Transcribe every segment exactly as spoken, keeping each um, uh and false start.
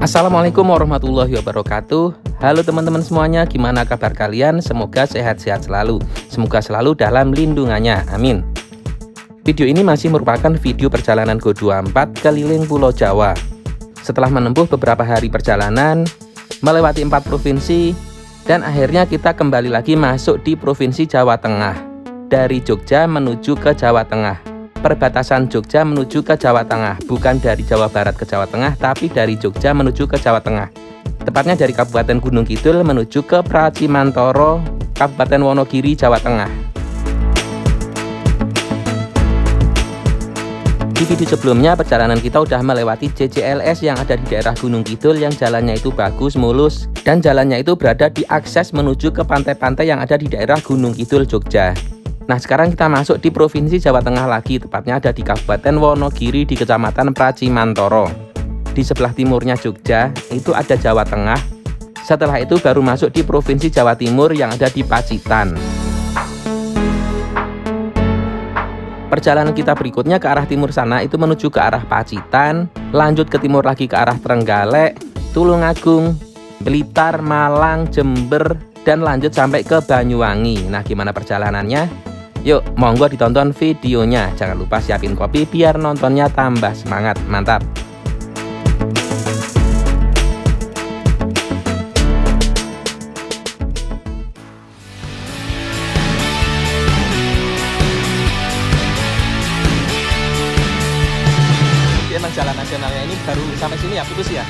Assalamualaikum warahmatullahi wabarakatuh. Halo teman-teman semuanya, gimana kabar kalian? Semoga sehat-sehat selalu. Semoga selalu dalam lindungannya, amin. Video ini masih merupakan video perjalanan Go dua puluh empat keliling Pulau Jawa. Setelah menempuh beberapa hari perjalanan, melewati empat provinsi, dan akhirnya kita kembali lagi masuk di Provinsi Jawa Tengah. Dari Jogja menuju ke Jawa Tengah. Perbatasan Jogja menuju ke Jawa Tengah, bukan dari Jawa Barat ke Jawa Tengah, tapi dari Jogja menuju ke Jawa Tengah. Tepatnya dari Kabupaten Gunung Kidul menuju ke Pracimantoro, Kabupaten Wonogiri, Jawa Tengah. Di video sebelumnya, perjalanan kita udah melewati J J L S yang ada di daerah Gunung Kidul, yang jalannya itu bagus, mulus, dan jalannya itu berada di akses menuju ke pantai-pantai yang ada di daerah Gunung Kidul, Jogja. Nah, sekarang kita masuk di Provinsi Jawa Tengah lagi, tepatnya ada di Kabupaten Wonogiri di Kecamatan Pracimantoro. Di sebelah timurnya Jogja, itu ada Jawa Tengah. Setelah itu baru masuk di Provinsi Jawa Timur yang ada di Pacitan. Perjalanan kita berikutnya ke arah timur sana itu menuju ke arah Pacitan, lanjut ke timur lagi ke arah Trenggalek, Tulungagung, Blitar, Malang, Jember, dan lanjut sampai ke Banyuwangi. Nah, gimana perjalanannya? Yuk, monggo ditonton videonya. Jangan lupa siapin kopi biar nontonnya tambah semangat. Mantap. Emang jalan nasionalnya ini baru sampai sini ya, putus ya?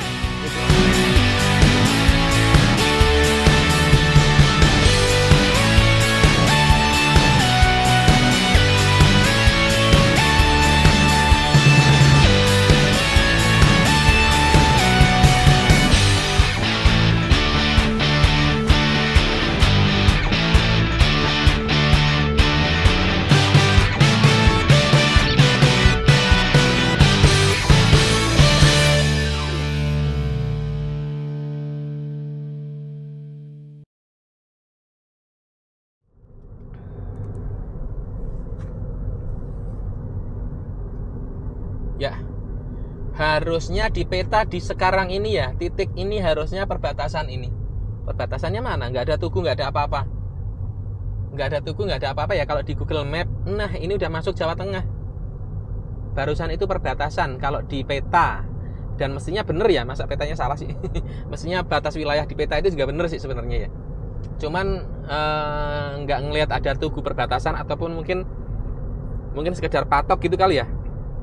Ya, harusnya di peta di sekarang ini ya, titik ini harusnya perbatasan ini. Perbatasannya mana? Nggak ada tugu, nggak ada apa-apa. Nggak ada tugu, nggak ada apa-apa ya kalau di Google Map. Nah, ini udah masuk Jawa Tengah. Barusan itu perbatasan kalau di peta. Dan mestinya bener ya, masa petanya salah sih. Mestinya batas wilayah di peta itu juga bener sih sebenarnya ya. Cuman eh, nggak ngelihat ada tugu perbatasan, ataupun mungkin mungkin sekedar patok gitu kali ya.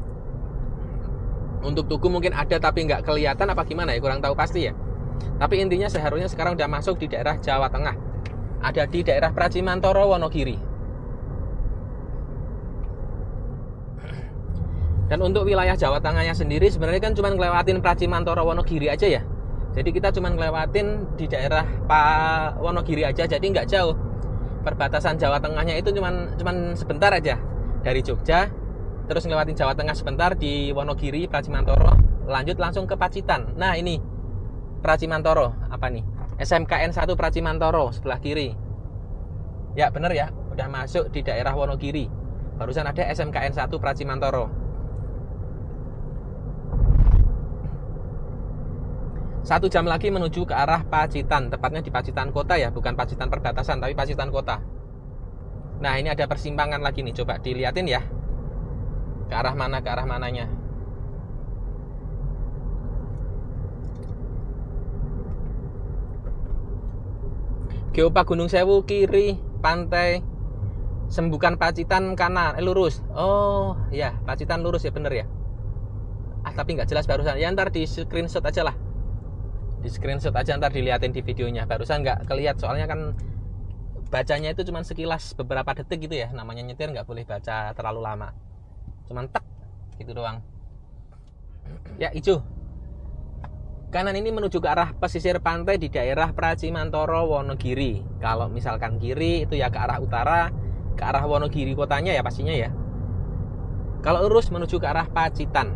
Untuk tugu mungkin ada tapi nggak kelihatan apa gimana ya, kurang tahu pasti ya. Tapi intinya seharusnya sekarang udah masuk di daerah Jawa Tengah. Ada di daerah Pracimantoro, Wonogiri. Dan untuk wilayah Jawa Tengahnya sendiri sebenarnya kan cuma ngelewatin Pracimantoro, Wonogiri aja ya. Jadi kita cuma ngelewatin di daerah Pak Wonogiri aja, jadi nggak jauh. Perbatasan Jawa Tengahnya itu cuma cuma sebentar aja dari Jogja. Terus ngelewatin Jawa Tengah sebentar di Wonogiri, Pracimantoro, lanjut langsung ke Pacitan. Nah, ini Pracimantoro, apa nih? S M K N satu Pracimantoro sebelah kiri. Ya, bener ya, udah masuk di daerah Wonogiri. Barusan ada S M K N satu Pracimantoro. Satu jam lagi menuju ke arah Pacitan, tepatnya di Pacitan Kota ya, bukan Pacitan perbatasan, tapi Pacitan Kota. Nah, ini ada persimpangan lagi nih, coba dilihatin ya. Ke arah mana, ke arah mananya. Geopark Gunung Sewu kiri, pantai Sembukan Pacitan kanan, eh lurus. Oh ya, Pacitan lurus ya, bener ya. Ah, tapi nggak jelas barusan. Ya ntar di screenshot aja lah. Di screenshot aja, ntar dilihatin di videonya. Barusan nggak kelihat, soalnya kan bacanya itu cuma sekilas beberapa detik gitu ya. Namanya nyetir nggak boleh baca terlalu lama. Cuman tek gitu doang. Ya, hijau. Kanan ini menuju ke arah pesisir pantai di daerah Pracimantoro, Wonogiri. Kalau misalkan kiri itu ya ke arah utara, ke arah Wonogiri kotanya ya pastinya ya. Kalau lurus menuju ke arah Pacitan.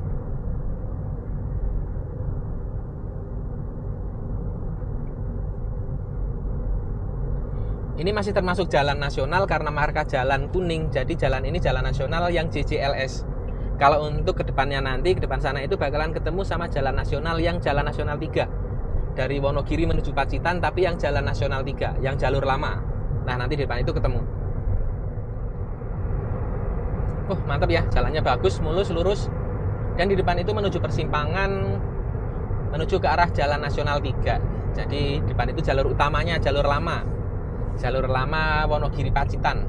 Ini masih termasuk jalan nasional karena marka jalan kuning. Jadi jalan ini jalan nasional yang J J L S. Kalau untuk ke depannya nanti, ke depan sana itu bakalan ketemu sama jalan nasional yang jalan nasional tiga. Dari Wonogiri menuju Pacitan, tapi yang jalan nasional tiga, yang jalur lama. Nah, nanti di depan itu ketemu. Oh, mantap ya, jalannya bagus, mulus, lurus. Dan di depan itu menuju persimpangan, menuju ke arah jalan nasional tiga. Jadi, di depan itu jalur utamanya, jalur lama. Jalur lama Wonogiri Pacitan.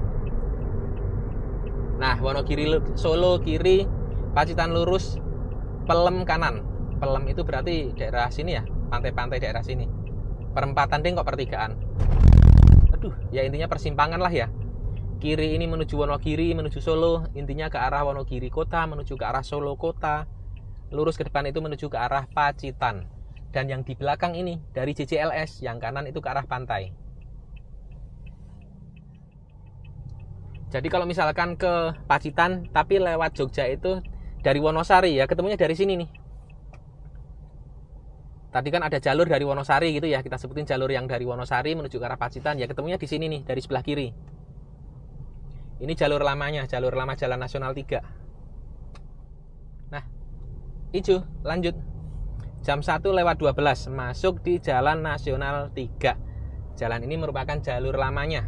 Nah, Wonogiri Solo kiri, Pacitan lurus, Pelem kanan. Pelem itu berarti daerah sini ya, pantai-pantai daerah sini. Perempatan deh kok pertigaan. Aduh, ya intinya persimpangan lah ya. Kiri ini menuju Wonogiri, menuju Solo, intinya ke arah Wonogiri kota, menuju ke arah Solo kota. Lurus ke depan itu menuju ke arah Pacitan. Dan yang di belakang ini dari J J L S, yang kanan itu ke arah pantai. Jadi kalau misalkan ke Pacitan tapi lewat Jogja itu dari Wonosari ya, ketemunya dari sini nih. Tadi kan ada jalur dari Wonosari gitu ya, kita sebutin jalur yang dari Wonosari menuju ke arah Pacitan, ya ketemunya di sini nih, dari sebelah kiri. Ini jalur lamanya, jalur lama Jalan Nasional tiga. Nah, hijau, lanjut. Jam satu lewat dua belas masuk di Jalan Nasional tiga. Jalan ini merupakan jalur lamanya.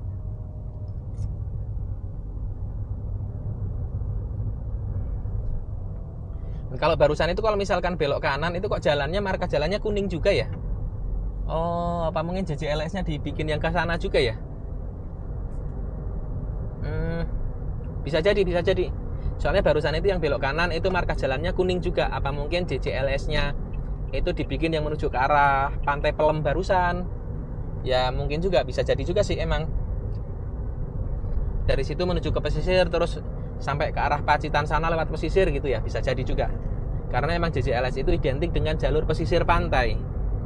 Kalau barusan itu kalau misalkan belok kanan itu kok jalannya, marka jalannya kuning juga ya? Oh, apa mungkin J J L S-nya dibikin yang ke sana juga ya? Hmm, bisa jadi, bisa jadi. Soalnya barusan itu yang belok kanan itu marka jalannya kuning juga. Apa mungkin J J L S-nya itu dibikin yang menuju ke arah Pantai Pelem barusan? Ya mungkin juga, bisa jadi juga sih emang. Dari situ menuju ke pesisir terus sampai ke arah Pacitan sana lewat pesisir gitu ya, bisa jadi juga. Karena emang J J L S itu identik dengan jalur pesisir pantai.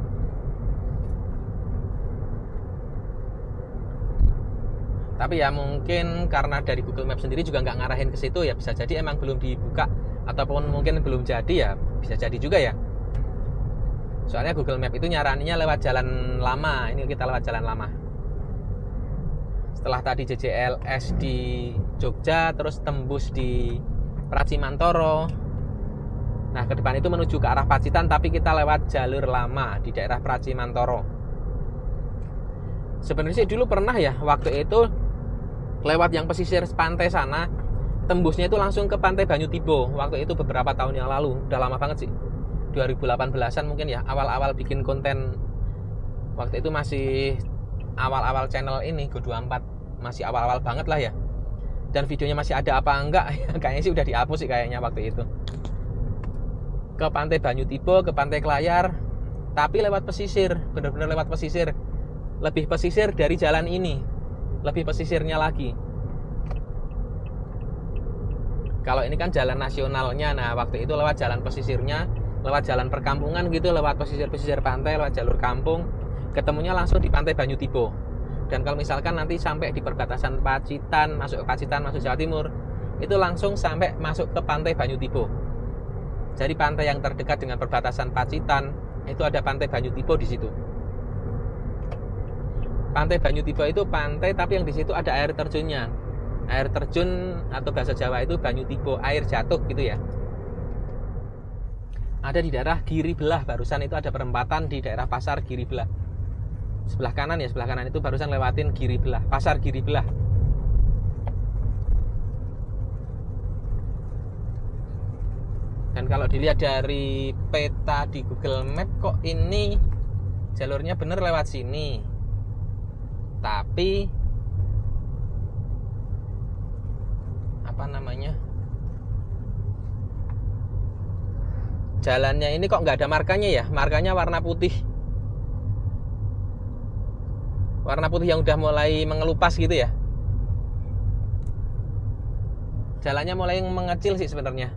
Tapi ya mungkin karena dari Google Maps sendiri juga nggak ngarahin ke situ ya, bisa jadi emang belum dibuka ataupun mungkin belum jadi ya, bisa jadi juga ya. Soalnya Google Maps itu nyaraninya lewat jalan lama, ini kita lewat jalan lama. Setelah tadi J J L S di Jogja, terus tembus di Pracimantoro. Nah, ke depan itu menuju ke arah Pacitan, tapi kita lewat jalur lama di daerah Pracimantoro. Sebenarnya sih dulu pernah ya, waktu itu lewat yang pesisir pantai sana, tembusnya itu langsung ke Pantai Banyutibo. Waktu itu beberapa tahun yang lalu, udah lama banget sih, dua ribu delapan belasan mungkin ya, awal-awal bikin konten. Waktu itu masih awal-awal channel ini Go dua puluh empat, masih awal-awal banget lah ya. Dan videonya masih ada apa enggak kayaknya sih udah dihapus sih kayaknya waktu itu. Ke Pantai Banyutibo, ke Pantai Klayar, tapi lewat pesisir, bener-bener lewat pesisir. Lebih pesisir dari jalan ini, lebih pesisirnya lagi. Kalau ini kan jalan nasionalnya, nah waktu itu lewat jalan pesisirnya, lewat jalan perkampungan gitu, lewat pesisir-pesisir pantai, lewat jalur kampung, ketemunya langsung di Pantai Banyutibo. Dan kalau misalkan nanti sampai di perbatasan Pacitan, masuk ke Pacitan, masuk Jawa Timur, itu langsung sampai masuk ke Pantai Banyutibo. Jadi pantai yang terdekat dengan perbatasan Pacitan itu ada Pantai Banyutibo di situ. Pantai Banyutibo itu pantai tapi yang di situ ada air terjunnya. Air terjun atau bahasa Jawa itu Banyutibo, air jatuh gitu ya. Ada di daerah Giribelah, barusan itu ada perempatan di daerah Pasar Giribelah. Sebelah kanan ya, sebelah kanan itu barusan lewatin Giribelah, Pasar Giribelah. Dan kalau dilihat dari peta di Google Map kok ini jalurnya bener lewat sini. Tapi apa namanya? Jalannya ini kok nggak ada markanya ya? Markanya warna putih. Warna putih yang udah mulai mengelupas gitu ya. Jalannya mulai mengecil sih sebenarnya.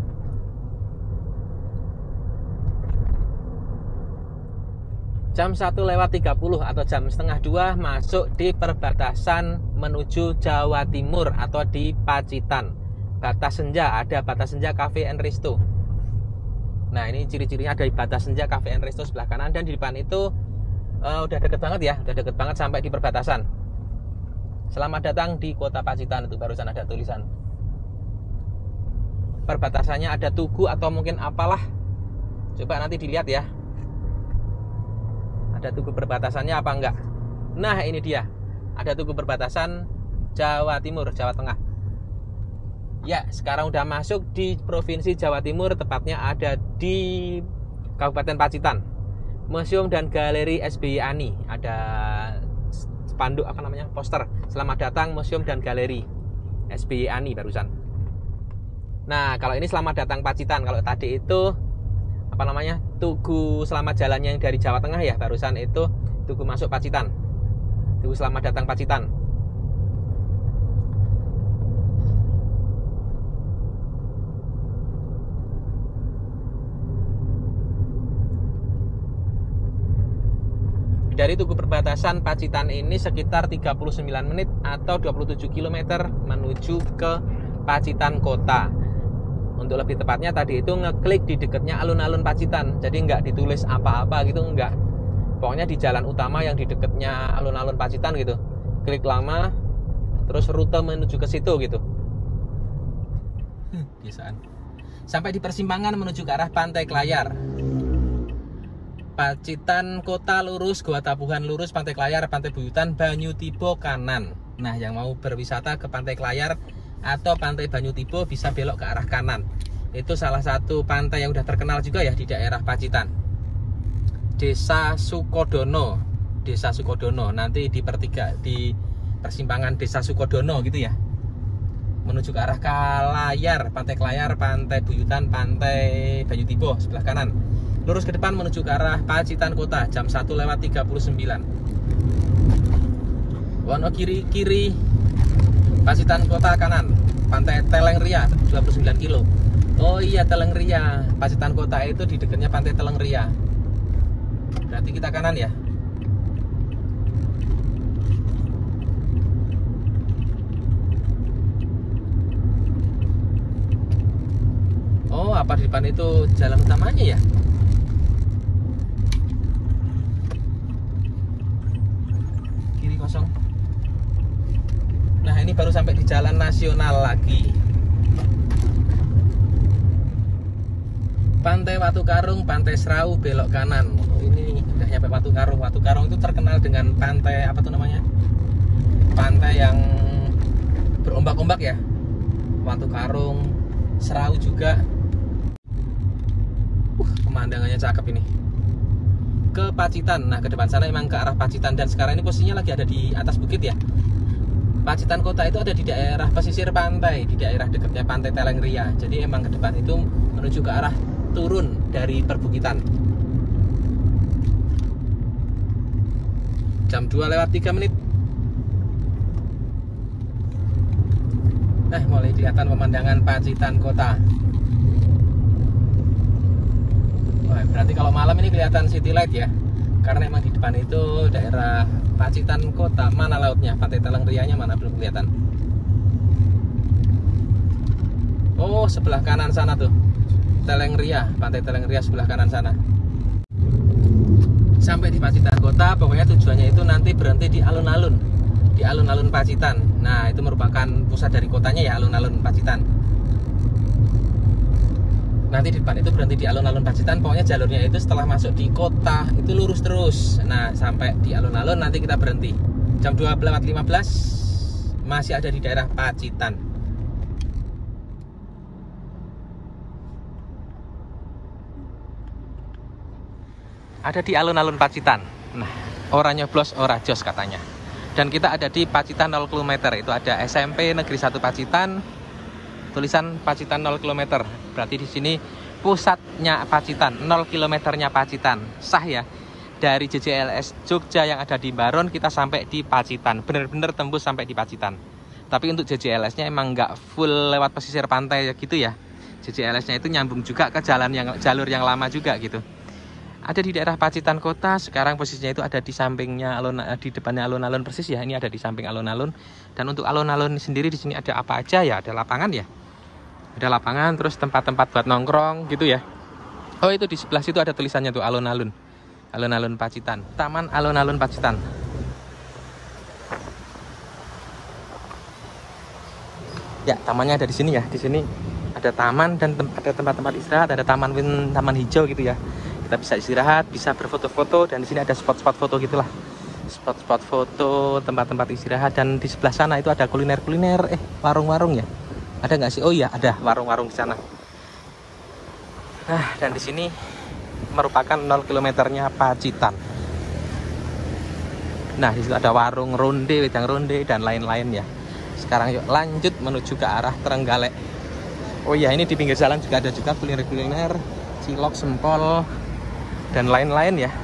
Jam satu lewat tiga puluh atau jam setengah dua masuk di perbatasan menuju Jawa Timur atau di Pacitan. Batas Senja, ada Batas Senja Cafe and Resto. Nah ini ciri-cirinya ada di Batas Senja Cafe and Resto sebelah kanan. Dan di depan itu uh, udah deket banget ya, udah deket banget sampai di perbatasan. Selamat datang di Kota Pacitan, itu barusan ada tulisan. perbatasannya ada tugu atau mungkin apalah. Coba nanti dilihat ya. Ada tugu perbatasannya apa enggak? Nah, ini dia. Ada tugu perbatasan Jawa Timur, Jawa Tengah. Ya, sekarang udah masuk di Provinsi Jawa Timur, tepatnya ada di Kabupaten Pacitan. Museum dan Galeri S B Y Ani. Ada spanduk apa namanya? Poster. Selamat datang Museum dan Galeri S B Y Ani barusan. Nah, kalau ini selamat datang Pacitan. Kalau tadi itu apa namanya? Tugu selamat jalannya yang dari Jawa Tengah ya, barusan itu tugu masuk Pacitan. Tugu selamat datang Pacitan. Dari tugu perbatasan Pacitan ini sekitar tiga puluh sembilan menit atau dua puluh tujuh kilometer menuju ke Pacitan kota. Untuk lebih tepatnya tadi itu ngeklik di dekatnya alun-alun Pacitan. Jadi nggak ditulis apa-apa gitu, nggak. Pokoknya di jalan utama yang di dekatnya alun-alun Pacitan gitu. Klik lama, terus rute menuju ke situ gitu. Hmm, biasaan. Sampai di persimpangan menuju ke arah Pantai Klayar. Pacitan kota lurus, Goa Tabuhan lurus, Pantai Klayar, Pantai Buyutan, Banyu Tibo kanan. Nah, yang mau berwisata ke Pantai Klayar atau Pantai Banyu Tibo bisa belok ke arah kanan. Itu salah satu pantai yang udah terkenal juga ya di daerah Pacitan. Desa Sukodono, Desa Sukodono. Nanti di pertiga di persimpangan Desa Sukodono gitu ya. Menuju ke arah Klayar, Pantai Klayar, Pantai Buyutan, Pantai Banyu Tibo sebelah kanan. Lurus ke depan menuju ke arah Pacitan kota jam satu lewat tiga puluh sembilan. Wonogiri kiri, Pacitan kota kanan, Pantai Telengria dua puluh sembilan kilo. Oh iya, Telengria. Pacitan kota itu di dekatnya Pantai Telengria. Berarti kita kanan ya. Oh, apa di depan itu jalan utamanya ya? Kosong. Nah, ini baru sampai di jalan nasional lagi. Pantai Watu Karung, Pantai Serau belok kanan. Oh, ini udah nyampe Watu Karung. Watu Karung itu terkenal dengan pantai apa tuh namanya? Pantai yang berombak-ombak ya. Watu Karung, Serau juga. Uh, pemandangannya cakep ini. Ke Pacitan. Nah, ke depan sana emang ke arah Pacitan, dan sekarang ini posisinya lagi ada di atas bukit ya. Pacitan kota itu ada di daerah pesisir pantai, di daerah dekatnya Pantai Telengria. Jadi emang ke depan itu menuju ke arah turun dari perbukitan. Jam dua lewat tiga menit. Nah, mulai kelihatan pemandangan Pacitan kota. Wah, berarti kalau malam ini kelihatan city light ya, karena emang di depan itu daerah Pacitan kota. Mana lautnya? Pantai Telengrianya mana? Belum kelihatan. Oh, sebelah kanan sana tuh Telengria, Pantai Telengria sebelah kanan sana. Sampai di Pacitan kota, pokoknya tujuannya itu nanti berhenti di alun-alun, di alun-alun Pacitan. Nah, itu merupakan pusat dari kotanya ya, alun-alun Pacitan. Nanti di depan itu berhenti di alun-alun Pacitan. Pokoknya jalurnya itu setelah masuk di kota itu lurus terus. Nah, sampai di alun-alun nanti kita berhenti. Jam dua lewat lima belas masih ada di daerah Pacitan. Ada di alun-alun Pacitan. Nah, ora nyoblos ora jos katanya. Dan kita ada di Pacitan nol kilometer. Itu ada S M P Negeri satu Pacitan. Tulisan Pacitan nol kilometer. Berarti di sini pusatnya Pacitan, nol kilometernya Pacitan. Sah ya. Dari J J L S Jogja yang ada di Baron kita sampai di Pacitan. Bener-bener tembus sampai di Pacitan. Tapi untuk J J L S-nya emang nggak full lewat pesisir pantai gitu ya. J J L S-nya itu nyambung juga ke jalan yang jalur yang lama juga gitu. Ada di daerah Pacitan kota. Sekarang posisinya itu ada di sampingnya alun, di depannya alun-alun persis ya. Ini ada di samping alun-alun. Dan untuk alun-alun sendiri di sini ada apa aja ya? Ada lapangan ya. Ada lapangan, terus tempat-tempat buat nongkrong gitu ya. Oh, itu di sebelah situ ada tulisannya tuh alun-alun. Alun-alun Pacitan. Taman Alun-alun Pacitan. Ya, tamannya ada di sini ya. Di sini ada taman dan tem ada tempat-tempat istirahat, ada taman taman hijau gitu ya. Kita bisa istirahat, bisa berfoto-foto, dan di sini ada spot-spot foto gitulah. Spot-spot foto, tempat-tempat istirahat, dan di sebelah sana itu ada kuliner-kuliner, eh warung-warung ya. Ada nggak sih? Oh iya, ada warung-warung di sana. Nah, dan di sini merupakan nol kilometernya Pacitan. Nah, di situ ada warung ronde, wedang ronde, dan lain-lain ya. Sekarang yuk lanjut menuju ke arah Trenggalek. Oh iya, ini di pinggir jalan juga ada juga kuliner-kuliner, cilok, sempol, dan lain-lain ya.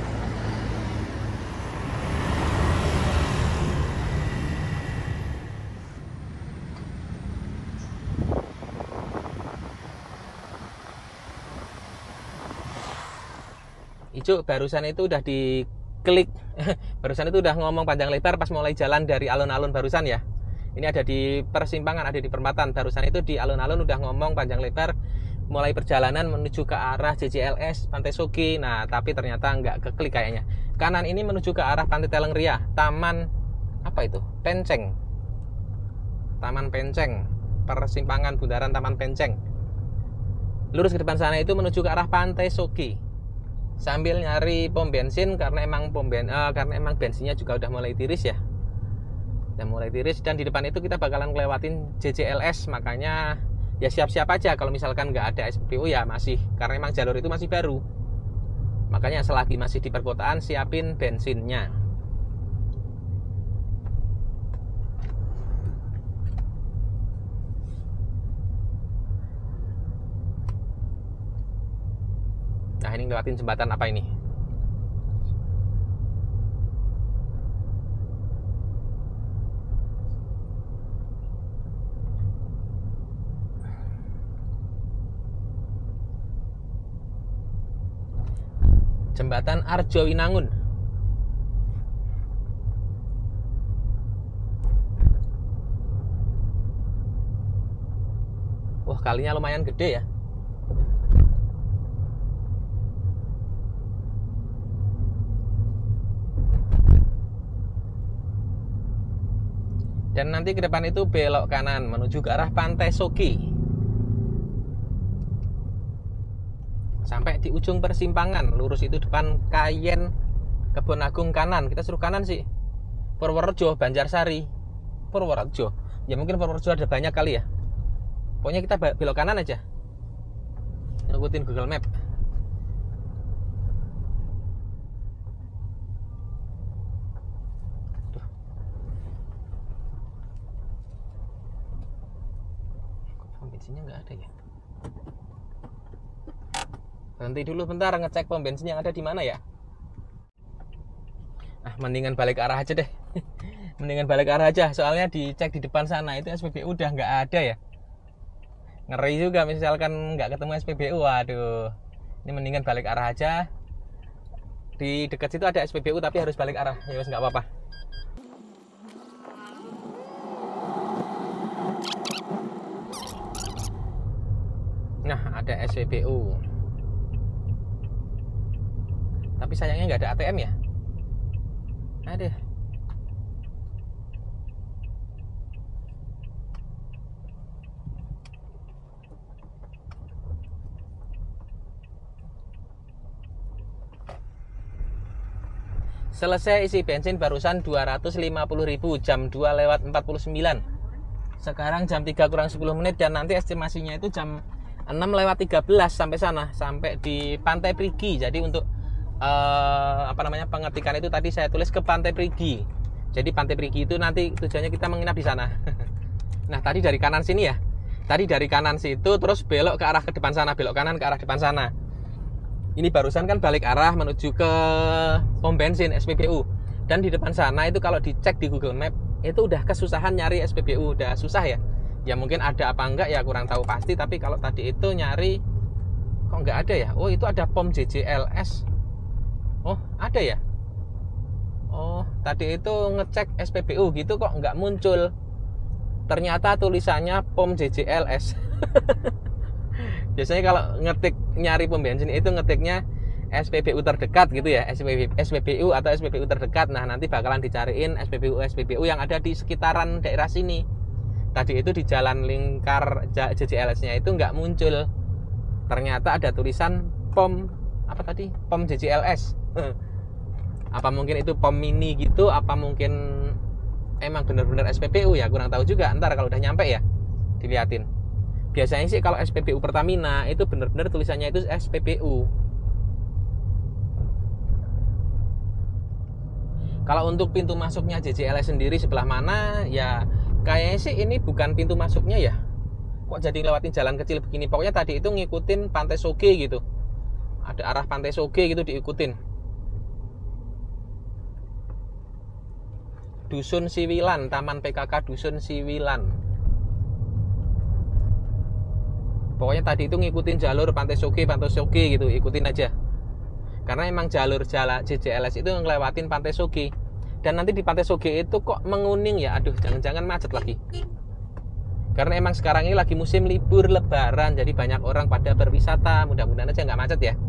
Ijo barusan itu udah diklik barusan itu udah ngomong panjang lebar pas mulai jalan dari alun-alun barusan ya. Ini ada di persimpangan, ada di perempatan. Barusan itu di alun-alun udah ngomong panjang lebar mulai perjalanan menuju ke arah J J L S Pantai Sogi. Nah, tapi ternyata nggak keklik kayaknya. Kanan ini menuju ke arah Pantai Telengria, Taman apa itu? Penceng. Taman Penceng, persimpangan bundaran Taman Penceng. Lurus ke depan sana itu menuju ke arah Pantai Sogi. Sambil nyari pom bensin karena emang pom ben uh, karena emang bensinnya juga udah mulai tiris ya. Udah mulai tiris, dan di depan itu kita bakalan ngelewatin J J L S, makanya ya siap-siap aja kalau misalkan nggak ada S P B U ya masih, karena emang jalur itu masih baru. Makanya selagi masih di perkotaan siapin bensinnya. Nah, ini ngelewatin jembatan apa ini? Jembatan Arjowinangun. Wah, kalinya lumayan gede ya. Dan nanti ke depan itu belok kanan menuju ke arah Pantai Sogi. Sampai di ujung persimpangan, lurus itu depan Kayen Kebon Agung kanan. Kita suruh kanan sih. Purworejo, Banjarsari. Purworejo. Ya mungkin Purworejo ada banyak kali ya. Pokoknya kita belok kanan aja. Ngikutin Google Map. Bensinnya nggak ada ya. Berhenti dulu bentar ngecek pom bensin yang ada di mana ya. Ah, mendingan balik arah aja deh. Mendingan balik arah aja, soalnya dicek di depan sana itu S P B U udah nggak ada ya. Ngeri juga misalkan nggak ketemu S P B U. Waduh, ini mendingan balik arah aja. Di dekat situ ada S P B U tapi harus balik arah. Ya wes nggak apa-apa. Nah, ada S P B U. Tapi sayangnya nggak ada A T M ya. Ada. Selesai isi bensin barusan dua ratus lima puluh ribu, jam dua lewat empat puluh sembilan. Sekarang jam tiga kurang sepuluh menit, dan nanti estimasinya itu jam enam lewat tiga belas sampai sana, sampai di Pantai Prigi. Jadi untuk uh, apa namanya pengetikan itu tadi saya tulis ke Pantai Prigi. Jadi Pantai Prigi itu nanti tujuannya kita menginap di sana. Nah, tadi dari kanan sini ya. Tadi dari kanan situ terus belok ke arah ke depan sana, belok kanan ke arah depan sana. Ini barusan kan balik arah menuju ke pom bensin S P B U. Dan di depan sana itu kalau dicek di Google Map itu udah kesusahan nyari S P B U, udah susah ya. Ya mungkin ada apa enggak ya kurang tahu pasti, tapi kalau tadi itu nyari kok enggak ada ya. Oh, itu ada pom J J L S. Oh, ada ya. Oh, tadi itu ngecek S P B U gitu kok enggak muncul. Ternyata tulisannya pom J J L S. Biasanya kalau ngetik nyari pom bensin itu ngetiknya S P B U terdekat gitu ya, S P B U atau S P B U terdekat. Nah, nanti bakalan dicariin S P B U S P B U yang ada di sekitaran daerah sini. tadi itu di jalan lingkar J J L S-nya itu nggak muncul. Ternyata ada tulisan pom apa tadi? Pom J J L S. Apa mungkin itu pom mini gitu? Apa mungkin emang benar-benar S P B U ya? Kurang tahu juga. Ntar kalau udah nyampe ya diliatin. Biasanya sih kalau S P B U Pertamina itu benar-benar tulisannya itu S P B U. Kalau untuk pintu masuknya J J L S sendiri sebelah mana, ya kayaknya sih ini bukan pintu masuknya ya. Kok jadi lewatin jalan kecil begini? Pokoknya tadi itu ngikutin Pantai Soge gitu. Ada arah Pantai Soge gitu diikutin. Dusun Siwilan, Taman P K K Dusun Siwilan. Pokoknya tadi itu ngikutin jalur Pantai Soge, Pantai Soge gitu, ikutin aja. Karena emang jalur jalan J J L S itu ngelewatin Pantai Soge. Dan nanti di Pantai Soge itu kok menguning ya. Aduh, jangan-jangan macet lagi. Karena emang sekarang ini lagi musim libur lebaran, jadi banyak orang pada berwisata. Mudah-mudahan aja nggak macet ya.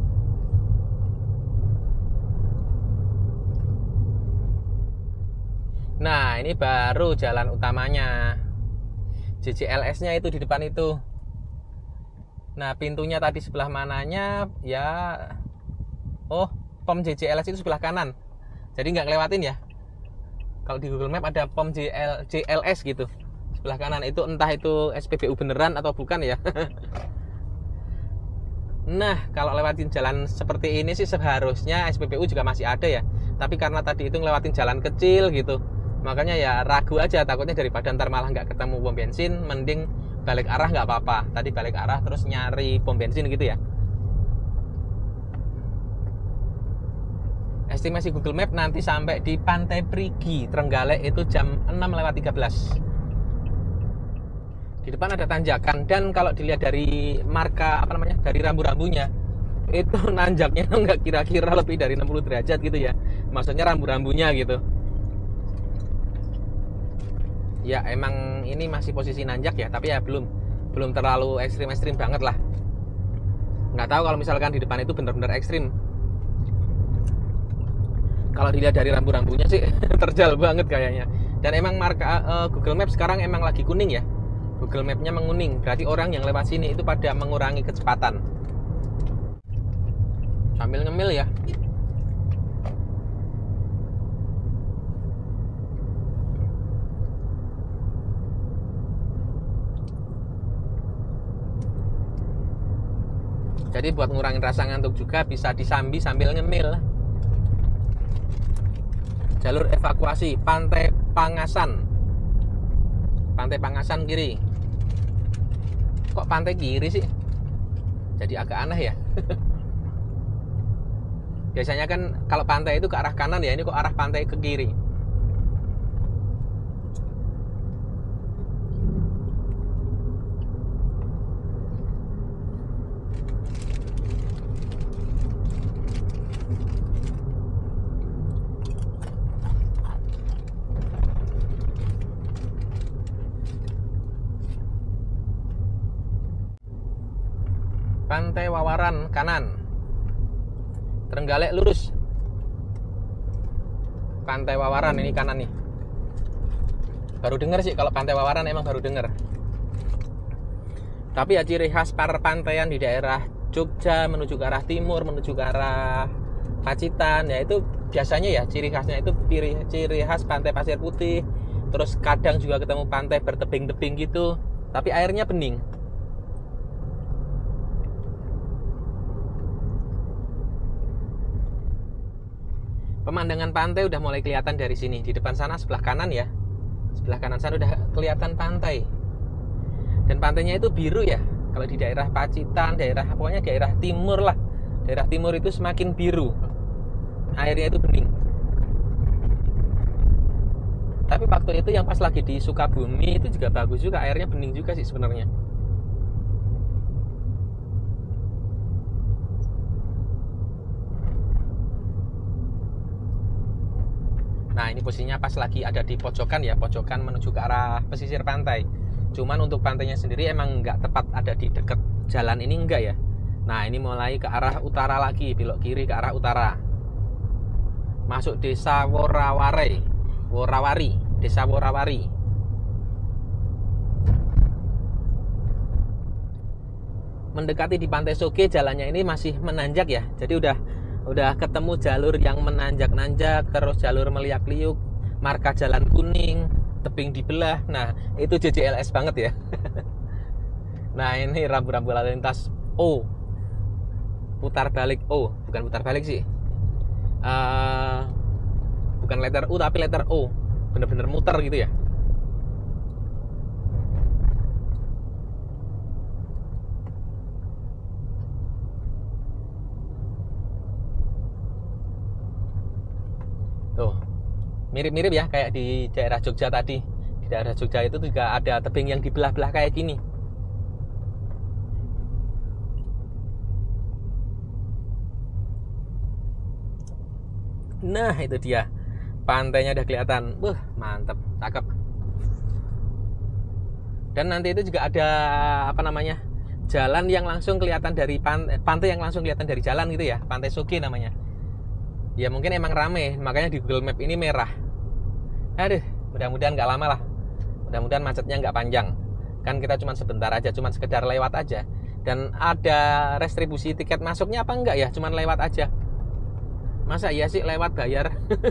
Nah, ini baru jalan utamanya. J J L S-nya itu di depan itu. Nah, pintunya tadi sebelah mananya ya. Oh, pom J J L S itu sebelah kanan. Jadi nggak ngelewatin ya. Kalau di Google Map ada pom J L S gitu. Sebelah kanan itu entah itu S P B U beneran atau bukan ya. Nah, kalau lewatin jalan seperti ini sih seharusnya S P B U juga masih ada ya. Tapi karena tadi itu ngelewatin jalan kecil gitu, makanya ya ragu aja, takutnya daripada ntar malah nggak ketemu pom bensin, mending balik arah nggak apa-apa. Tadi balik arah terus nyari pom bensin gitu ya. Estimasi Google Map nanti sampai di Pantai Prigi, Trenggalek itu jam enam lewat tiga belas. Di depan ada tanjakan, dan kalau dilihat dari marka apa namanya, dari rambu-rambunya itu nanjaknya nggak kira-kira lebih dari enam puluh derajat gitu ya. Maksudnya rambu-rambunya gitu. Ya emang ini masih posisi nanjak ya, tapi ya belum belum terlalu ekstrim-ekstrim banget lah. Nggak tahu kalau misalkan di depan itu benar-benar ekstrim. Kalau dilihat dari rambu-rambunya sih terjal banget kayaknya. Dan emang marka uh, Google Maps sekarang emang lagi kuning ya. Google Map-nya menguning, berarti orang yang lewat sini itu pada mengurangi kecepatan. Sambil ngemil ya. Jadi buat ngurangin rasa ngantuk juga bisa disambi sambil ngemil. Jalur evakuasi Pantai Pangasan. Pantai Pangasan kiri. Kok pantai kiri sih? Jadi agak aneh ya. Biasanya kan kalau pantai itu ke arah kanan ya, ini kok arah pantai ke kiri. Pantai Wawaran kanan. Trenggalek lurus. Pantai Wawaran ini kanan nih. Baru denger sih kalau Pantai Wawaran, emang baru denger. Tapi ya ciri khas perpantaian di daerah Jogja menuju ke arah timur, menuju ke arah Pacitan, ya itu biasanya ya ciri khasnya itu ciri, ciri khas pantai pasir putih. Terus kadang juga ketemu pantai bertebing-tebing gitu, tapi airnya bening. Pemandangan pantai udah mulai kelihatan dari sini. Di depan sana sebelah kanan ya. Sebelah kanan sana udah kelihatan pantai. Dan pantainya itu biru ya. Kalau di daerah Pacitan, daerah pokoknya daerah timur lah. Daerah timur itu semakin biru. Airnya itu bening. Tapi waktu itu yang pas lagi di Sukabumi itu juga bagus juga, airnya bening juga sih sebenarnya. Nah ini posisinya pas lagi ada di pojokan ya, pojokan menuju ke arah pesisir pantai. Cuman untuk pantainya sendiri emang nggak tepat ada di dekat jalan ini, enggak ya. Nah ini mulai ke arah utara lagi, belok kiri ke arah utara. Masuk desa Worawari, Worawari, desa Worawari. mendekati di Pantai Soge, jalannya ini masih menanjak ya. Jadi udah udah ketemu jalur yang menanjak-nanjak, terus jalur meliak-liuk, marka jalan kuning, tebing dibelah. Nah, itu J J L S banget ya. Nah, ini rambu-rambu lalu lintas O. Putar balik O, bukan putar balik sih. Uh, bukan letter U tapi letter O. Bener-bener muter gitu ya. Tuh, mirip-mirip ya kayak di daerah Jogja tadi. Di daerah Jogja itu juga ada tebing yang dibelah-belah kayak gini. Nah, itu dia. Pantainya udah kelihatan. Wah, mantep, cakep. Dan nanti itu juga ada apa namanya? Jalan yang langsung kelihatan dari pantai, pantai yang langsung kelihatan dari jalan gitu ya. Pantai Soge namanya. Ya mungkin emang rame, makanya di Google Map ini merah. Aduh, mudah-mudahan nggak lama lah. Mudah-mudahan macetnya nggak panjang. Kan kita cuma sebentar aja, cuma sekedar lewat aja. Dan ada restribusi tiket masuknya apa enggak ya? Cuman lewat aja. Masa iya sih lewat bayar?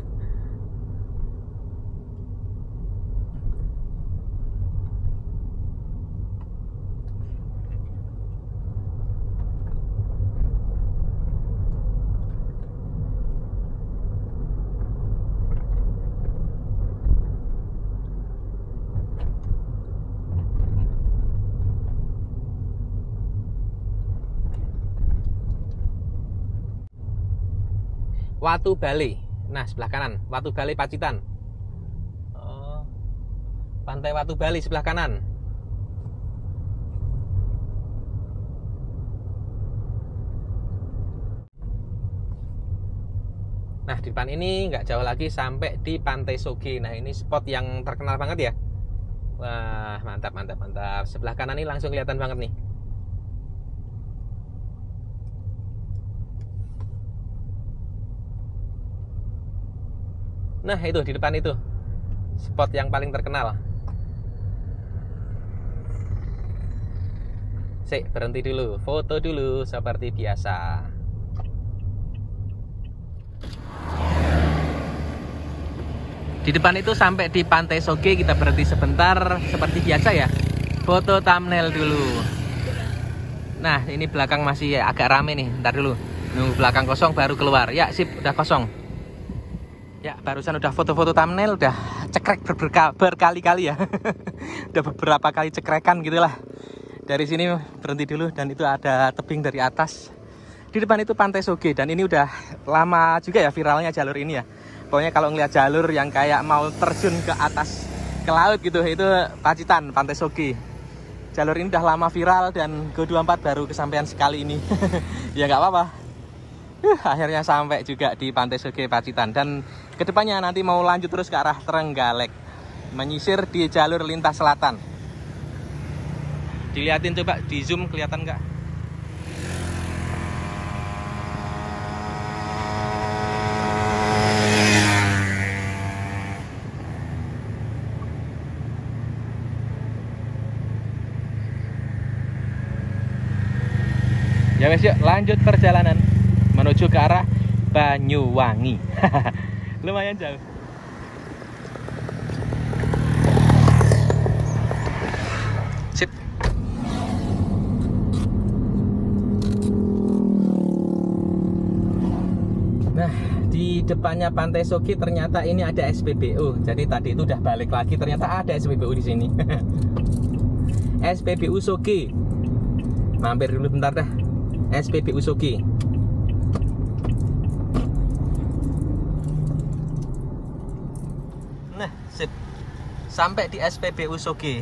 Watu Bale. Nah, sebelah kanan, Watu Bale Pacitan. Oh, Pantai Watu Bale sebelah kanan. Nah, di depan ini nggak jauh lagi sampai di Pantai Soge. Nah, ini spot yang terkenal banget ya. Wah, mantap, mantap, mantap. Sebelah kanan ini langsung kelihatan banget nih. Nah, itu di depan itu spot yang paling terkenal. Sik, berhenti dulu, foto dulu seperti biasa. Di depan itu sampai di Pantai Soge, kita berhenti sebentar seperti biasa ya. Foto thumbnail dulu. Nah, ini belakang masih agak rame nih. Ntar dulu, nunggu belakang kosong baru keluar. Ya, sip, udah kosong. Ya, barusan udah foto-foto thumbnail, udah cekrek berkali-kali ya. Udah beberapa kali cekrekan gitulah. Dari sini berhenti dulu, dan itu ada tebing dari atas. Di depan itu Pantai Soge, dan ini udah lama juga ya viralnya jalur ini ya. Pokoknya kalau ngeliat jalur yang kayak mau terjun ke atas, ke laut gitu, itu Pacitan, Pantai Soge. Jalur ini udah lama viral, dan Go dua puluh empat baru kesampaian sekali ini. Ya nggak apa-apa. Uh, akhirnya sampai juga di Pantai Soge Pacitan, dan kedepannya nanti mau lanjut terus ke arah Trenggalek, menyisir di jalur lintas selatan. Dilihatin coba di zoom, kelihatan nggak? Ya wes, yuk lanjut perjalanan menuju ke arah Banyuwangi. Lumayan jauh. Sip. Nah, di depannya Pantai Soge ternyata ini ada S P B U. Jadi tadi itu udah balik lagi, ternyata ada S P B U di sini. S P B U Soge. Mampir dulu bentar dah. S P B U Soge. Nah, sip. Sampai di S P B U Soge.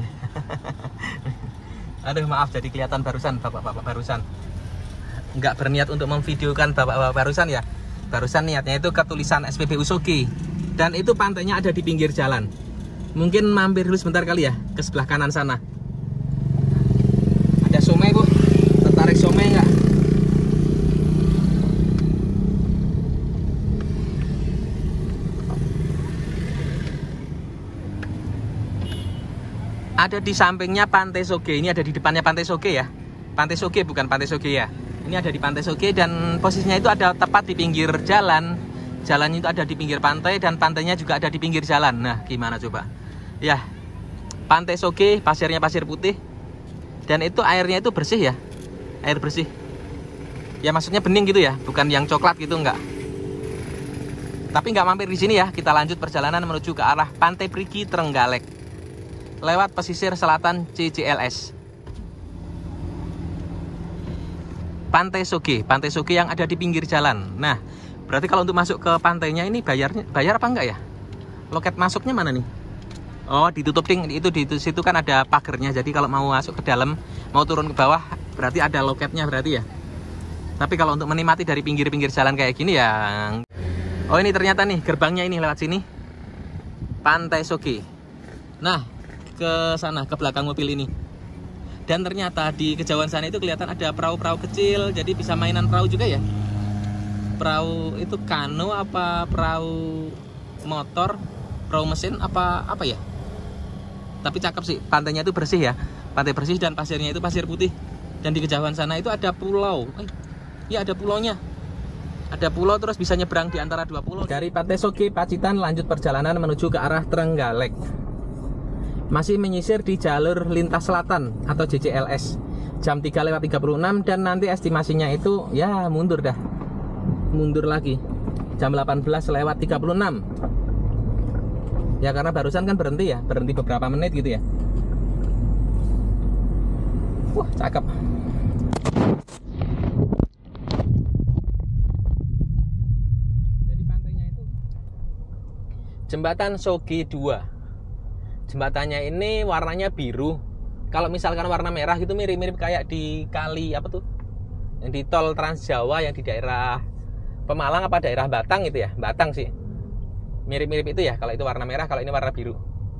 Aduh, maaf jadi kelihatan barusan bapak-bapak barusan. Nggak berniat untuk memvideokan bapak-bapak barusan ya. Barusan niatnya itu ketulisan S P B U Soge. Dan itu pantainya ada di pinggir jalan. Mungkin mampir dulu sebentar kali ya ke sebelah kanan sana. Ada somai, Bu. Tertarik somai nggak? Ada di sampingnya Pantai Soge. Ini ada di depannya Pantai Soge ya. Pantai Soge, bukan Pantai Soge ya. Ini ada di Pantai Soge dan posisinya itu ada tepat di pinggir jalan. Jalannya itu ada di pinggir pantai dan pantainya juga ada di pinggir jalan. Nah, gimana coba? Ya, Pantai Soge, pasirnya pasir putih. Dan itu airnya itu bersih ya. Air bersih. Ya maksudnya bening gitu ya, bukan yang coklat gitu, enggak. Tapi nggak mampir di sini ya, kita lanjut perjalanan menuju ke arah Pantai Perigi Trenggalek lewat pesisir selatan C J L S. Pantai Soge, Pantai Soge yang ada di pinggir jalan. Nah, berarti kalau untuk masuk ke pantainya ini bayarnya bayar apa enggak ya? Loket masuknya mana nih? Oh, ditutup ding, itu di situ kan ada pagernya. Jadi kalau mau masuk ke dalam, mau turun ke bawah, berarti ada loketnya berarti ya. Tapi kalau untuk menikmati dari pinggir-pinggir jalan kayak gini ya. Oh, ini ternyata nih gerbangnya ini lewat sini. Pantai Soge. Nah, ke sana, ke belakang mobil ini. Dan ternyata di kejauhan sana itu kelihatan ada perahu-perahu kecil. Jadi bisa mainan perahu juga ya. Perahu itu kano apa perahu motor, perahu mesin apa apa ya? Tapi cakep sih, pantainya itu bersih ya. Pantai bersih dan pasirnya itu pasir putih. Dan di kejauhan sana itu ada pulau. Eh, ya ada pulaunya. Ada pulau terus bisa nyebrang di antara dua pulau. Dari Pantai Soge Pacitan lanjut perjalanan menuju ke arah Trenggalek. Masih menyisir di jalur lintas selatan atau J J L S. Jam tiga lewat tiga puluh enam dan nanti estimasinya itu ya mundur dah. Mundur lagi. Jam delapan belas lewat tiga puluh enam. Ya karena barusan kan berhenti ya, berhenti beberapa menit gitu ya. Wah, cakep. Jembatan Soge dua. Jembatannya ini warnanya biru. Kalau misalkan warna merah itu mirip-mirip kayak di kali apa tuh? Yang di tol Trans Jawa yang di daerah Pemalang apa daerah Batang itu ya? Batang sih. Mirip-mirip itu ya kalau itu warna merah, kalau ini warna biru.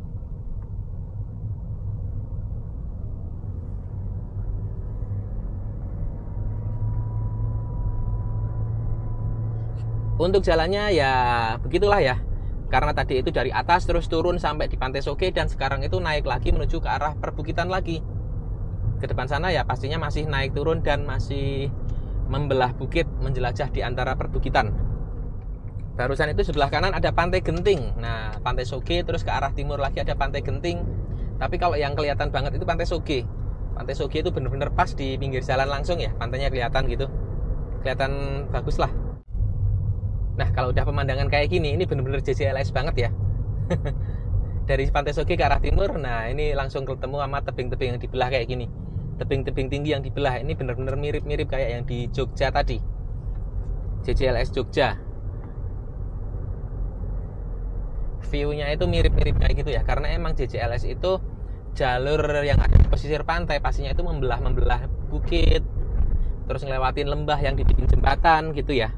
Untuk jalannya ya begitulah ya. Karena tadi itu dari atas terus turun sampai di Pantai Soge dan sekarang itu naik lagi menuju ke arah perbukitan lagi. Ke depan sana ya pastinya masih naik turun dan masih membelah bukit, menjelajah di antara perbukitan. Barusan itu sebelah kanan ada Pantai Genting. Nah, Pantai Soge terus ke arah timur lagi ada Pantai Genting. Tapi kalau yang kelihatan banget itu Pantai Soge. Pantai Soge itu bener-bener pas di pinggir jalan langsung ya, pantainya kelihatan gitu. Kelihatan bagus lah. Nah, kalau udah pemandangan kayak gini, ini bener-bener J J L S banget ya. Dari Pantai Soge ke arah timur, nah ini langsung ketemu sama tebing-tebing yang dibelah kayak gini. Tebing-tebing tinggi yang dibelah, ini bener-bener mirip-mirip kayak yang di Jogja tadi. J J L S Jogja. View-nya itu mirip-mirip kayak gitu ya, karena emang J J L S itu jalur yang ada di pesisir pantai, pastinya itu membelah-membelah bukit, terus ngelewatin lembah yang dibikin jembatan gitu ya.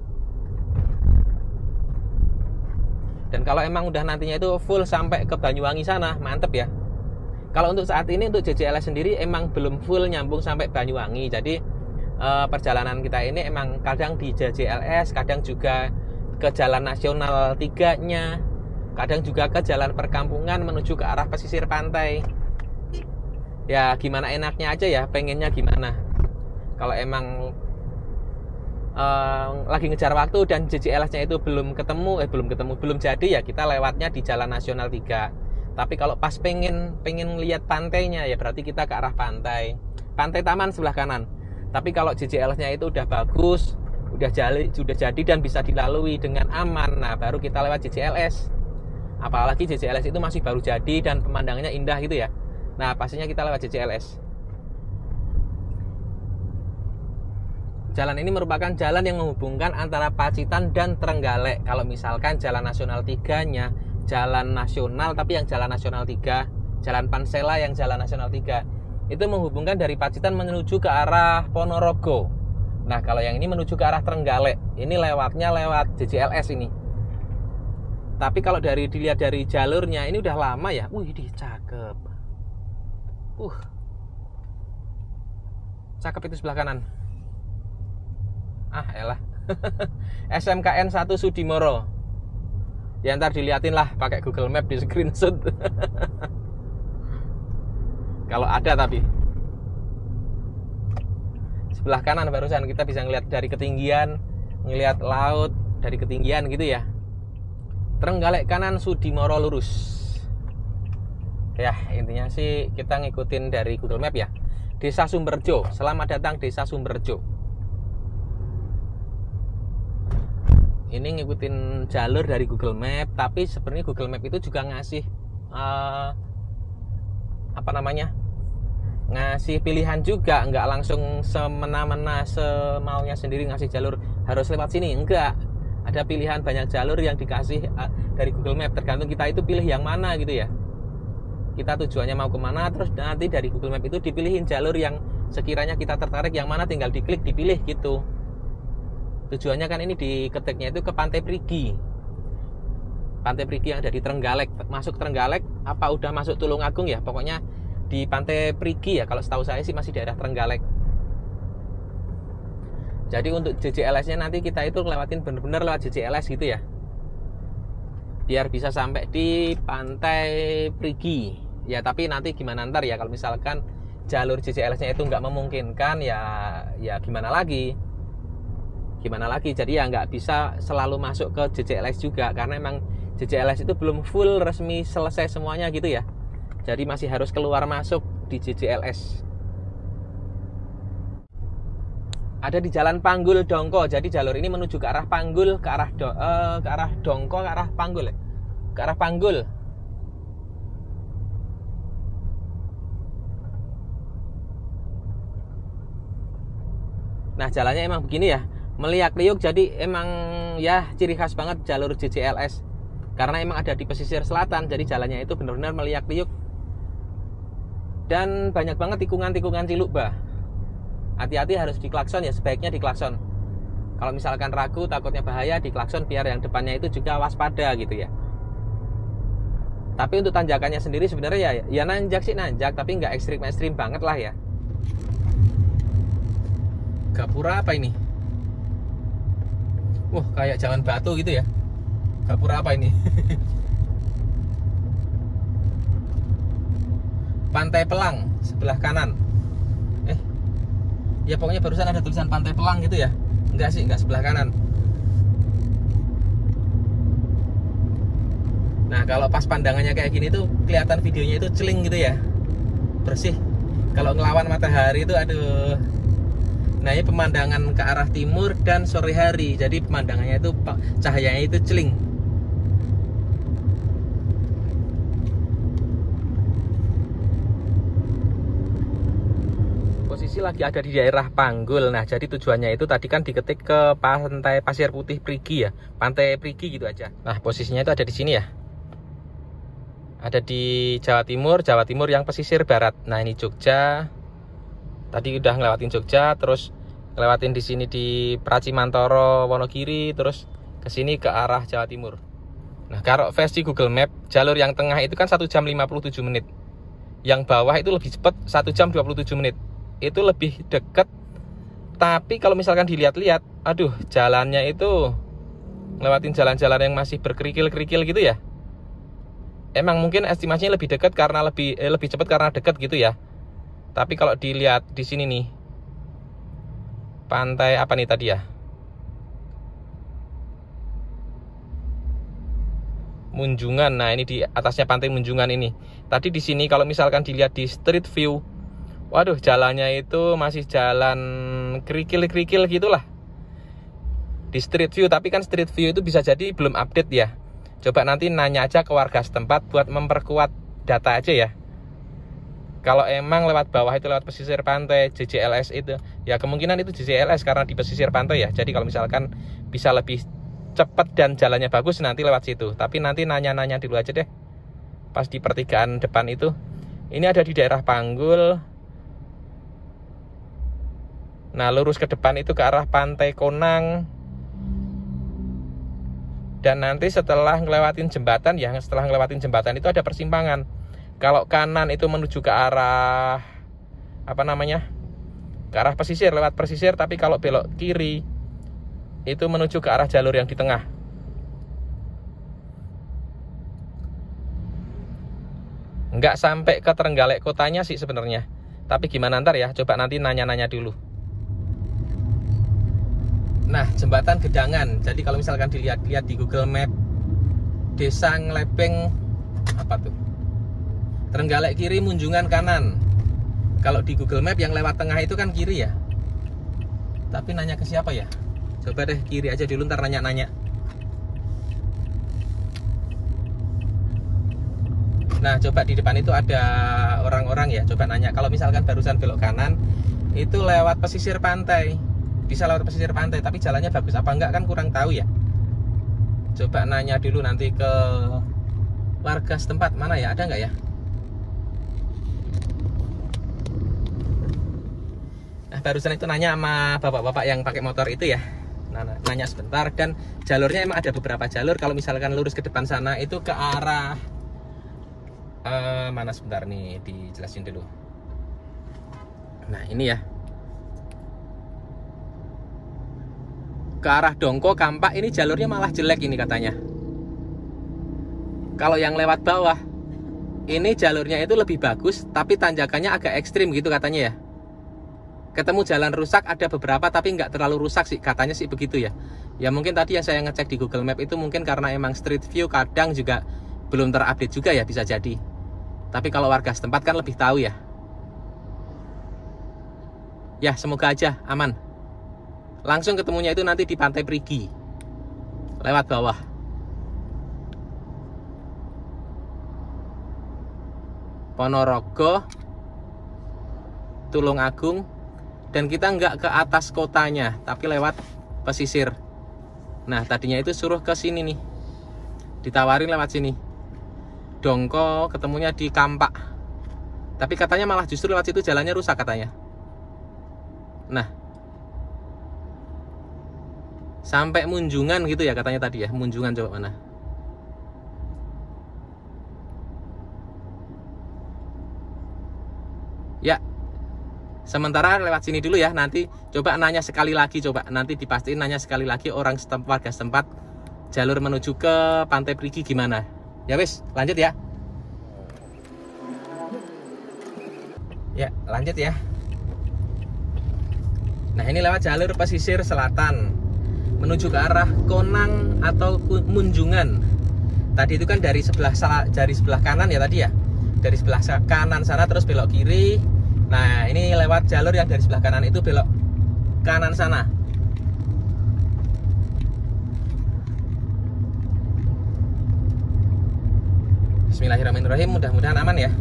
Dan kalau emang udah nantinya itu full sampai ke Banyuwangi sana, mantep ya. Kalau untuk saat ini untuk J J L S sendiri emang belum full nyambung sampai Banyuwangi. Jadi eh, perjalanan kita ini emang kadang di J J L S, kadang juga ke Jalan Nasional tiga-nya, kadang juga ke jalan perkampungan menuju ke arah pesisir pantai. Ya gimana enaknya aja ya, pengennya gimana. Kalau emang Uh, lagi ngejar waktu dan J J L S-nya itu belum ketemu, eh belum ketemu, belum jadi ya kita lewatnya di Jalan Nasional tiga. Tapi kalau pas pengen pengen lihat pantainya ya berarti kita ke arah pantai. Pantai Taman sebelah kanan. Tapi kalau J J L S-nya itu udah bagus, udah jadi, sudah jadi dan bisa dilalui dengan aman, nah baru kita lewat J J L S. Apalagi J J L S itu masih baru jadi dan pemandangannya indah gitu ya. Nah, pastinya kita lewat J J L S. Jalan ini merupakan jalan yang menghubungkan antara Pacitan dan Trenggalek. Kalau misalkan Jalan Nasional tiga-nya Jalan Nasional, tapi yang Jalan Nasional tiga, Jalan Pansela yang Jalan Nasional tiga, itu menghubungkan dari Pacitan menuju ke arah Ponorogo. Nah, kalau yang ini menuju ke arah Trenggalek, ini lewatnya lewat J J L S ini. Tapi kalau dari dilihat dari jalurnya, ini udah lama ya. Wih, ini cakep. Uh, cakep itu sebelah kanan. Ah, elah. S M K N satu Sudimoro. Ya ntar diliatin lah pakai Google Map di screenshot. Kalau ada tapi. sebelah kanan barusan kita bisa ngelihat dari ketinggian, ngelihat laut dari ketinggian gitu ya. Trenggalek kanan Sudimoro lurus. Ya, intinya sih kita ngikutin dari Google Map ya. Desa Sumberjo. Selamat datang Desa Sumberjo. Ini ngikutin jalur dari Google Map, tapi sebenarnya Google Map itu juga ngasih uh, apa namanya? ngasih pilihan juga, nggak langsung semena-mena semaunya sendiri ngasih jalur harus lewat sini, enggak. Ada pilihan banyak jalur yang dikasih uh, dari Google Map, tergantung kita itu pilih yang mana gitu ya. Kita tujuannya mau kemana, terus nanti dari Google Map itu dipilihin jalur yang sekiranya kita tertarik yang mana, tinggal diklik dipilih gitu. Tujuannya kan ini diketiknya itu ke Pantai Prigi. Pantai Prigi yang ada di Trenggalek. Masuk Trenggalek apa udah masuk Tulungagung ya, pokoknya di Pantai Prigi ya, kalau setahu saya sih masih daerah Trenggalek. Jadi untuk J J L S-nya nanti kita itu lewatin bener-bener lewat J J L S gitu ya, biar bisa sampai di Pantai Prigi ya. Tapi nanti gimana ntar ya, kalau misalkan jalur J J L S-nya itu nggak memungkinkan ya, ya gimana lagi gimana lagi jadi ya nggak bisa selalu masuk ke J J L S juga, karena emang J J L S itu belum full resmi selesai semuanya gitu ya. Jadi masih harus keluar masuk di J J L S. Ada di Jalan Panggul Dongko. Jadi jalur ini menuju ke arah Panggul, ke arah do, uh, ke arah Dongko, ke arah Panggul ya. Ke arah Panggul. Nah, jalannya emang begini ya. Meliak-liuk, jadi emang ya ciri khas banget jalur J J L S. Karena emang ada di pesisir selatan, jadi jalannya itu benar-benar meliak-liuk. Dan banyak banget tikungan-tikungan cilukba. Hati-hati, harus diklakson ya, sebaiknya diklakson. Kalau misalkan ragu takutnya bahaya, diklakson biar yang depannya itu juga waspada gitu ya. Tapi untuk tanjakannya sendiri sebenarnya ya, ya nanjak sih nanjak, tapi nggak ekstrim-ekstrim banget lah ya. Gapura apa ini? Wah, kayak jalan batu gitu ya. Gapura apa ini? Pantai Pelang sebelah kanan. Eh, ya pokoknya barusan ada tulisan Pantai Pelang gitu ya. Enggak sih, enggak sebelah kanan. Nah, kalau pas pandangannya kayak gini tuh kelihatan videonya itu celing gitu ya. Bersih. Kalau ngelawan matahari itu aduh. Nah, ini pemandangan ke arah timur dan sore hari. Jadi pemandangannya itu cahayanya itu celing. Posisi lagi ada di daerah Panggul. Nah, jadi tujuannya itu tadi kan diketik ke Pantai Pasir Putih Prigi ya. Pantai Prigi gitu aja. Nah, posisinya itu ada di sini ya. Ada di Jawa Timur, Jawa Timur yang pesisir barat. Nah, ini Jogja. Tadi udah ngelewatin Jogja, terus ngelewatin di sini di Pracimantoro, Wonogiri, terus ke sini ke arah Jawa Timur. Nah, kalau versi Google Map, jalur yang tengah itu kan satu jam lima puluh tujuh menit. Yang bawah itu lebih cepat, satu jam dua puluh tujuh menit. Itu lebih dekat. Tapi kalau misalkan dilihat-lihat, aduh, jalannya itu ngelewatin jalan-jalan yang masih berkerikil-kerikil gitu ya. Emang mungkin estimasinya lebih dekat karena lebih eh, lebih cepat karena dekat gitu ya. Tapi kalau dilihat di sini nih, pantai apa nih tadi ya? Munjungan. Nah, ini di atasnya Pantai Munjungan ini. Tadi di sini kalau misalkan dilihat di Street View, waduh, jalannya itu masih jalan kerikil-kerikil gitulah. Di Street View, tapi kan Street View itu bisa jadi belum update ya. Coba nanti nanya aja ke warga setempat buat memperkuat data aja ya. Kalau emang lewat bawah itu lewat pesisir pantai J J L S itu, ya kemungkinan itu J J L S karena di pesisir pantai ya. Jadi kalau misalkan bisa lebih cepat dan jalannya bagus nanti lewat situ. Tapi nanti nanya-nanya dulu aja deh. Pas di pertigaan depan itu. Ini ada di daerah Panggul. Nah, lurus ke depan itu ke arah Pantai Konang. Dan nanti setelah ngelewatin jembatan, ya setelah ngelewatin jembatan itu ada persimpangan. Kalau kanan itu menuju ke arah apa namanya? Ke arah pesisir, lewat pesisir, tapi kalau belok kiri itu menuju ke arah jalur yang di tengah. Nggak sampai ke Trenggalek kotanya sih sebenarnya. Tapi gimana ntar ya? Coba nanti nanya-nanya dulu. Nah, jembatan Gedangan. Jadi kalau misalkan dilihat-lihat di Google Map, Desa Ngelebeng apa tuh? Trenggalek kiri, Munjungan kanan. Kalau di Google Map yang lewat tengah itu kan kiri ya. Tapi nanya ke siapa ya? Coba deh kiri aja dulu, ntar nanya-nanya. Nah, coba di depan itu ada orang-orang ya. Coba nanya, kalau misalkan barusan belok kanan, itu lewat pesisir pantai. Bisa lewat pesisir pantai, tapi jalannya bagus apa enggak kan kurang tahu ya. Coba nanya dulu nanti ke warga setempat, mana ya, ada nggak ya? Nah, barusan itu nanya sama bapak-bapak yang pakai motor itu ya. Nah, nanya sebentar, dan jalurnya emang ada beberapa jalur. Kalau misalkan lurus ke depan sana itu ke arah uh, mana, sebentar nih dijelasin dulu. Nah, ini ya, ke arah Dongko Kampak ini jalurnya malah jelek ini katanya. Kalau yang lewat bawah ini jalurnya itu lebih bagus, tapi tanjakannya agak ekstrim gitu katanya ya. Ketemu jalan rusak ada beberapa, tapi nggak terlalu rusak sih katanya sih begitu ya. Ya mungkin tadi yang saya ngecek di Google Map itu mungkin karena emang street view kadang juga belum terupdate juga ya, bisa jadi. Tapi kalau warga setempat kan lebih tahu ya. Ya semoga aja aman. Langsung ketemunya itu nanti di Pantai Perigi, lewat bawah. Ponorogo, Tulungagung, dan kita nggak ke atas kotanya, tapi lewat pesisir. Nah, tadinya itu suruh ke sini nih, ditawarin lewat sini. Dongko ketemunya di Kampak, tapi katanya malah justru lewat situ jalannya rusak katanya. Nah, sampai Munjungan gitu ya katanya tadi ya. Munjungan coba mana? Ya, sementara lewat sini dulu ya. Nanti coba nanya sekali lagi, coba nanti dipastiin nanya sekali lagi orang setempat, warga setempat, jalur menuju ke Pantai Perigi gimana. Ya wis, lanjut ya. Ya, lanjut ya. Nah, ini lewat jalur pesisir selatan menuju ke arah Konang atau Munjungan. Tadi itu kan dari sebelah dari sebelah kanan ya tadi ya. Dari sebelah kanan sana terus belok kiri. Nah, ini lewat jalur yang dari sebelah kanan itu belok kanan sana. Bismillahirrahmanirrahim, mudah-mudahan aman ya.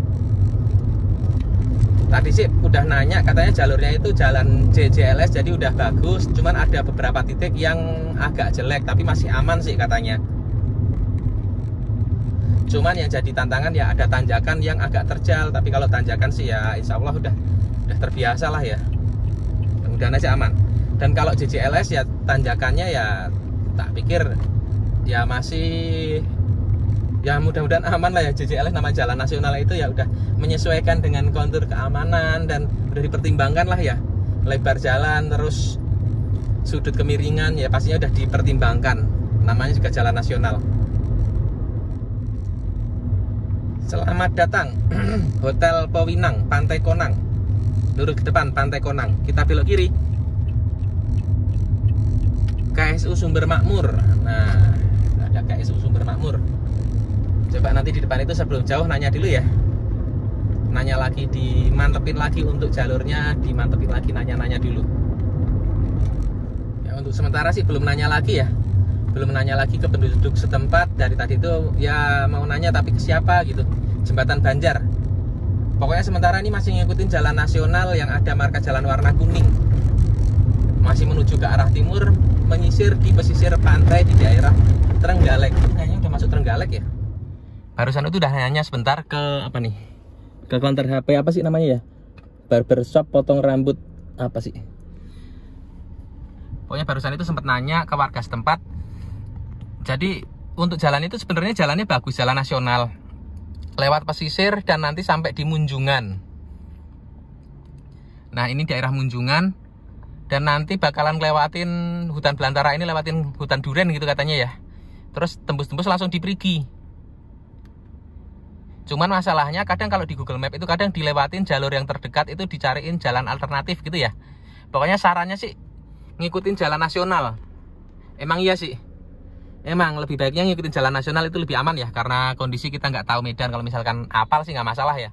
Tadi sih udah nanya, katanya jalurnya itu jalan J J L S, jadi udah bagus. Cuman ada beberapa titik yang agak jelek, tapi masih aman sih katanya. Cuman yang jadi tantangan ya ada tanjakan yang agak terjal. Tapi kalau tanjakan sih ya insya Allah udah, udah terbiasa lah ya. Mudah-mudahan aja aman. Dan kalau J J L S ya tanjakannya ya tak pikir ya masih, ya mudah-mudahan aman lah ya. J J L S nama jalan nasional itu ya udah menyesuaikan dengan kontur keamanan dan udah dipertimbangkan lah ya. Lebar jalan terus sudut kemiringan ya pastinya udah dipertimbangkan. Namanya juga jalan nasional. Selamat datang Hotel Pewinang, Pantai Konang. Lurus ke depan Pantai Konang, kita belok kiri K S U Sumber Makmur. Nah, ada K S U Sumber Makmur. Coba nanti di depan itu sebelum jauh nanya dulu ya. Nanya lagi, dimantepin lagi untuk jalurnya, dimantepin lagi, nanya-nanya dulu. Ya untuk sementara sih belum nanya lagi ya. Belum nanya lagi ke penduduk setempat. Dari tadi itu ya mau nanya tapi ke siapa gitu. Jembatan Banjar. Pokoknya sementara ini masih ngikutin jalan nasional yang ada marka jalan warna kuning. Masih menuju ke arah timur, menyisir di pesisir pantai di daerah Trenggalek. Kayaknya udah masuk Trenggalek ya. Barusan itu udah nanya sebentar ke apa nih? Ke counter H P apa sih namanya ya? Barbershop potong rambut apa sih? Pokoknya barusan itu sempat nanya ke warga setempat. Jadi untuk jalan itu sebenarnya jalannya bagus, jalan nasional. Lewat pesisir dan nanti sampai di Munjungan. Nah, ini daerah Munjungan. Dan nanti bakalan lewatin hutan belantara ini, lewatin hutan duren gitu katanya ya. Terus tembus-tembus langsung di Perigi. Cuman masalahnya kadang kalau di Google Map itu kadang dilewatin jalur yang terdekat itu dicariin jalan alternatif gitu ya. Pokoknya sarannya sih ngikutin jalan nasional. Emang iya sih. Emang lebih baiknya ngikutin jalan nasional itu lebih aman ya, karena kondisi kita nggak tahu medan. Kalau misalkan apal sih nggak masalah ya.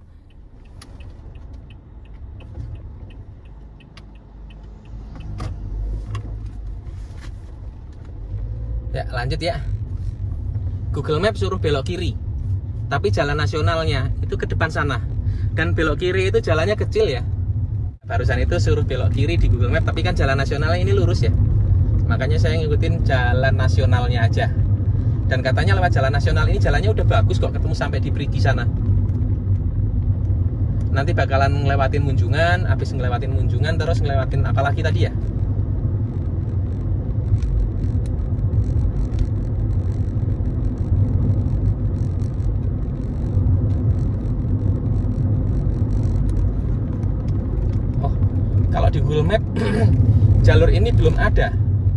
Ya lanjut ya. Google Maps suruh belok kiri, tapi jalan nasionalnya itu ke depan sana. Dan belok kiri itu jalannya kecil ya. Barusan itu suruh belok kiri di Google Maps, tapi kan jalan nasionalnya ini lurus ya. Makanya saya ngikutin jalan nasionalnya aja. Dan katanya lewat jalan nasional ini jalannya udah bagus kok, ketemu sampai di Perigi sana. Nanti bakalan ngelewatin Munjungan, habis ngelewatin Munjungan terus ngelewatin apa lagi tadi ya? Oh, kalau di Google Map jalur ini belum ada.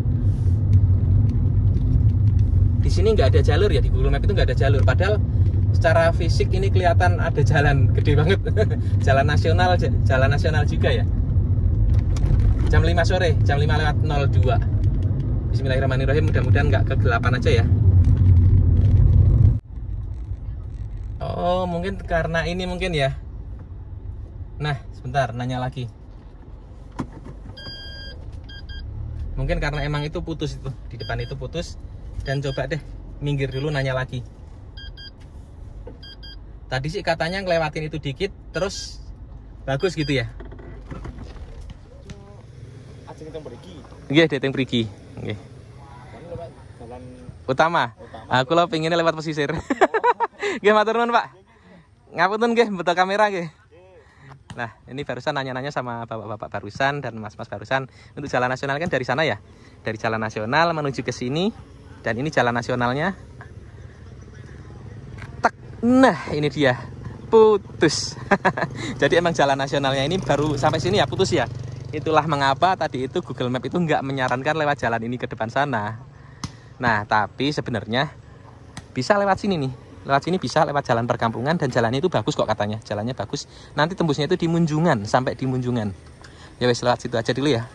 Di sini nggak ada jalur ya, di Google Map itu nggak ada jalur. Padahal secara fisik ini kelihatan ada jalan gede banget. Jalan nasional, jalan nasional juga ya. Jam lima sore, jam lima lewat nol dua. Bismillahirrahmanirrahim, mudah-mudahan nggak kegelapan aja ya. Oh, mungkin karena ini mungkin ya. Nah, sebentar, nanya lagi. Mungkin karena emang itu putus itu, di depan itu putus. Dan coba deh minggir dulu nanya lagi. Tadi sih katanya ngelewatin itu dikit terus bagus gitu ya. Ajeng teng mriki. Nggih, teng mriki. Nggih. Lewat jalan utama. utama. Aku lo pengennya lewat pesisir. Nggih, matur nuwun, Pak. Ngapunten nggih, beto kamera nggih. Nah, ini barusan nanya-nanya sama bapak-bapak barusan dan mas-mas barusan. Untuk jalan nasional kan dari sana ya. Dari jalan nasional menuju ke sini. Dan ini jalan nasionalnya. Tek. Nah, ini dia. Putus. Jadi emang jalan nasionalnya ini baru sampai sini ya putus ya. Itulah mengapa tadi itu Google Map itu nggak menyarankan lewat jalan ini ke depan sana. Nah, tapi sebenarnya bisa lewat sini nih. Lewat sini bisa lewat jalan perkampungan dan jalannya itu bagus kok katanya. Jalannya bagus. Nanti tembusnya itu di Munjungan, sampai di Munjungan. Ya wes, lewat situ aja dulu ya.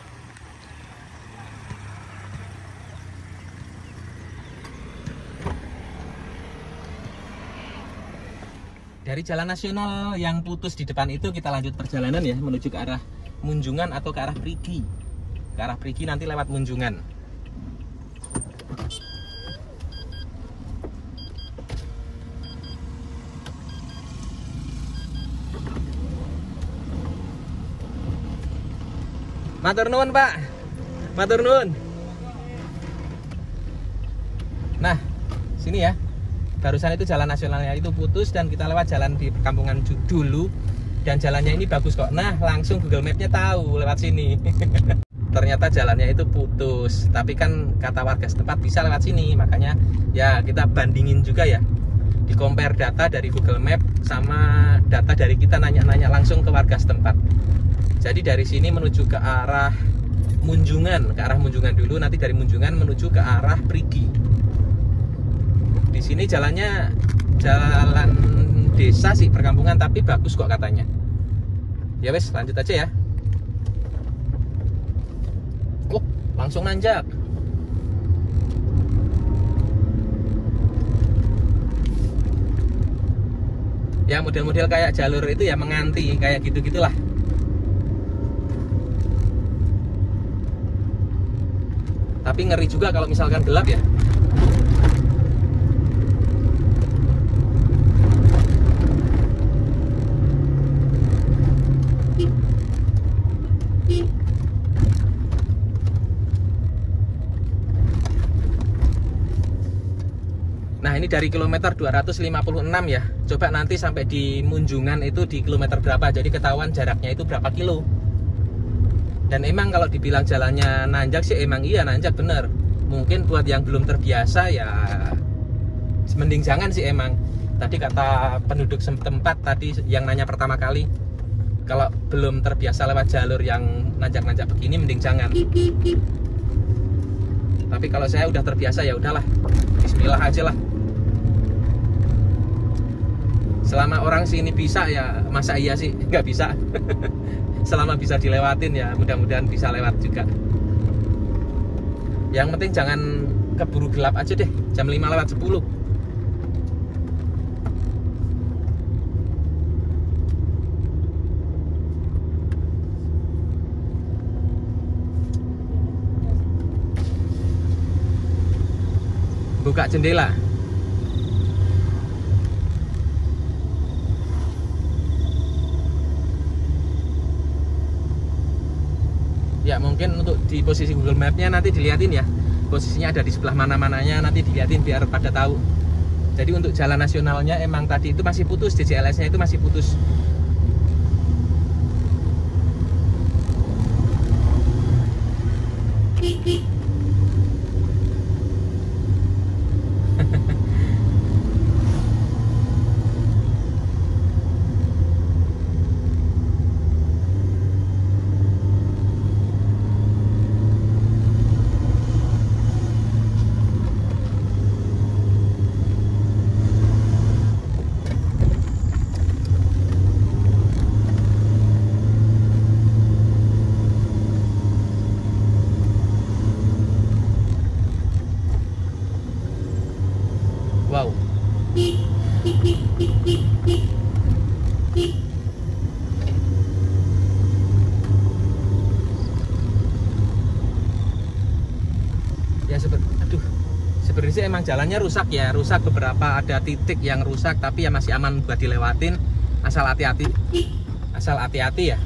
Dari jalan nasional yang putus di depan itu kita lanjut perjalanan ya, menuju ke arah Munjungan atau ke arah Perigi. Ke arah Perigi nanti lewat Munjungan. Matur nuwun, Pak. Matur nuwun. Nah, sini ya. Barusan itu jalan nasionalnya itu putus dan kita lewat jalan di perkampungan dulu dan jalannya ini bagus kok. Nah, langsung Google Map-nya tahu lewat sini. Ternyata jalannya itu putus, tapi kan kata warga setempat bisa lewat sini. Makanya ya kita bandingin juga ya. Di compare data dari Google Map sama data dari kita, nanya-nanya langsung ke warga setempat. Jadi dari sini menuju ke arah Munjungan, ke arah Munjungan dulu, nanti dari Munjungan menuju ke arah Perigi. Di sini jalannya jalan desa sih, perkampungan, tapi bagus kok katanya. Ya wes, lanjut aja ya. Oh, langsung nanjak. Ya model-model kayak jalur itu ya menganti, kayak gitu-gitulah. Tapi ngeri juga kalau misalkan gelap ya. Nah, ini dari kilometer dua ratus lima puluh enam ya. Coba nanti sampai di Munjungan itu di kilometer berapa, jadi ketahuan jaraknya itu berapa kilo. Dan emang kalau dibilang jalannya nanjak sih emang iya nanjak bener. Mungkin buat yang belum terbiasa ya mending jangan sih emang. Tadi kata penduduk setempat tadi yang nanya pertama kali, kalau belum terbiasa lewat jalur yang nanjak-nanjak begini mending jangan. Tapi kalau saya udah terbiasa ya udahlah, bismillah aja lah. Selama orang sini bisa ya masa iya sih nggak bisa. Selama bisa dilewatin ya mudah-mudahan bisa lewat juga. Yang penting jangan keburu gelap aja deh, jam lima lewat sepuluh. Buka jendela. Ya mungkin untuk di posisi Google Map-nya nanti dilihatin ya, posisinya ada di sebelah mana-mananya, nanti dilihatin biar pada tahu. Jadi untuk jalan nasionalnya emang tadi itu masih putus, D J L S-nya itu masih putus. Wow. Ya seperti, aduh, sebenarnya emang jalannya rusak ya, rusak beberapa, ada titik yang rusak, tapi ya masih aman buat dilewatin, asal hati-hati, asal hati-hati ya.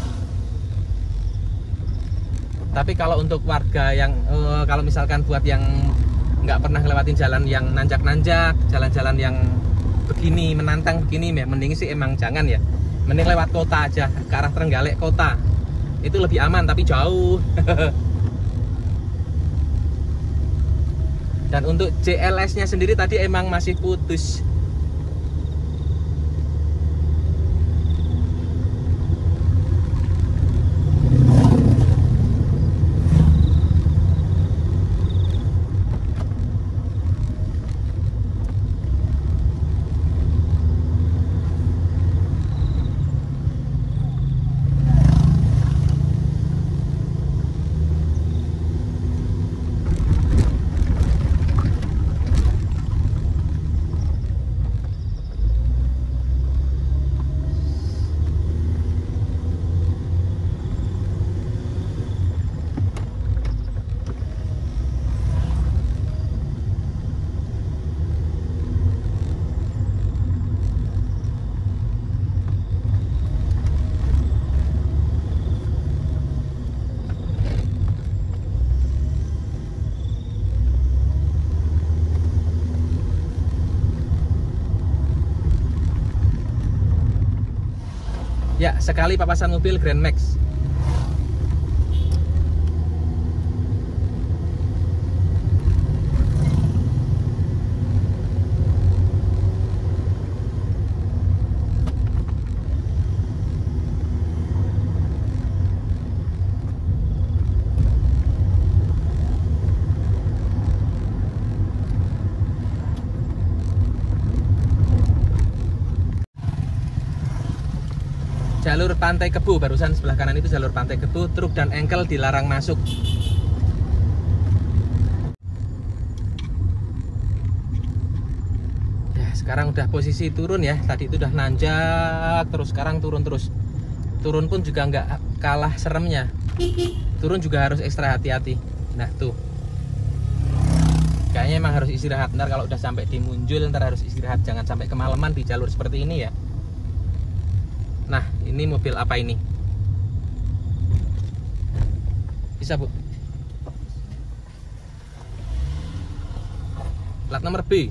Tapi kalau untuk warga yang, uh, kalau misalkan buat yang nggak pernah ngelewatin jalan yang nanjak-nanjak, jalan-jalan yang begini, menantang begini, ya mending sih emang jangan ya. Mending lewat kota aja, ke arah Trenggalek kota. Itu lebih aman, tapi jauh. Dan untuk J L S-nya sendiri tadi emang masih putus. Ya, sekali papasan mobil Grand Max. Jalur Pantai Kebu, barusan sebelah kanan itu jalur Pantai Kebu, truk dan engkel dilarang masuk. Ya, sekarang udah posisi turun ya, tadi itu udah nanjak, terus sekarang turun terus. Turun pun juga nggak kalah seremnya. Turun juga harus ekstra hati-hati. Nah tuh, kayaknya emang harus istirahat. Ntar kalau udah sampai di Munjul, ntar harus istirahat, jangan sampai kemalaman di jalur seperti ini ya. Nah, ini mobil apa ini? Bisa, Bu? Plat nomor B.